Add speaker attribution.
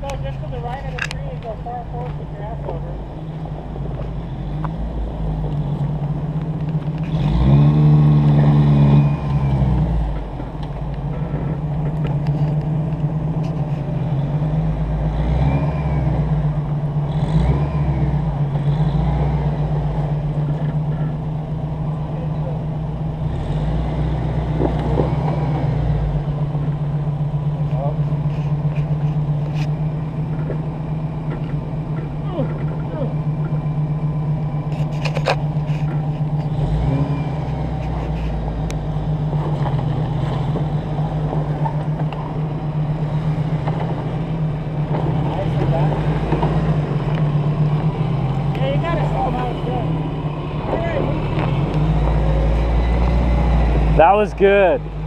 Speaker 1: go just to the right of the tree and go far forward with your ass over.
Speaker 2: That was good.